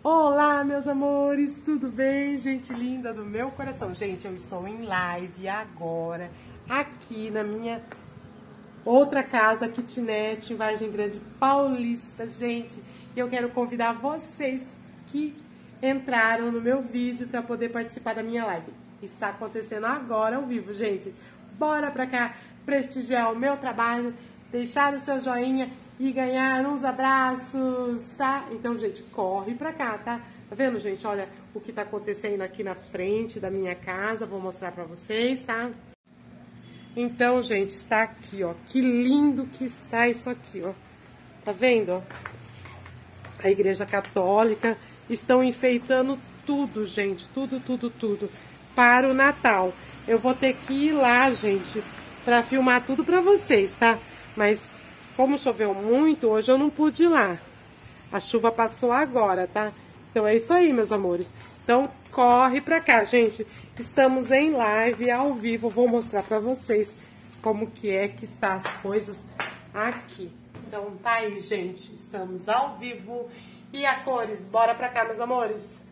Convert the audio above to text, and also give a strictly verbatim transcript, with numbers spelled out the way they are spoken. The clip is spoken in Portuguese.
Olá, meus amores, tudo bem? Gente linda do meu coração. Gente, eu estou em live agora, aqui na minha outra casa, kitnet, em Vargem Grande Paulista. Gente, eu quero convidar vocês que entraram no meu vídeo para poder participar da minha live. Está acontecendo agora ao vivo, gente. Bora pra cá prestigiar o meu trabalho, deixar o seu joinha e ganhar uns abraços, tá? Então, gente, corre pra cá, tá? Tá vendo, gente? Olha o que tá acontecendo aqui na frente da minha casa. Vou mostrar pra vocês, tá? Então, gente, está aqui, ó. Que lindo que está isso aqui, ó. Tá vendo, ó? A Igreja Católica. Estão enfeitando tudo, gente. Tudo, tudo, tudo. Para o Natal. Eu vou ter que ir lá, gente, pra filmar tudo pra vocês, tá? Mas como choveu muito, hoje eu não pude ir lá. A chuva passou agora, tá? Então é isso aí, meus amores. Então corre pra cá, gente. Estamos em live, ao vivo. Vou mostrar pra vocês como que é que está as coisas aqui. Então tá aí, gente. Estamos ao vivo. E a cores, bora pra cá, meus amores.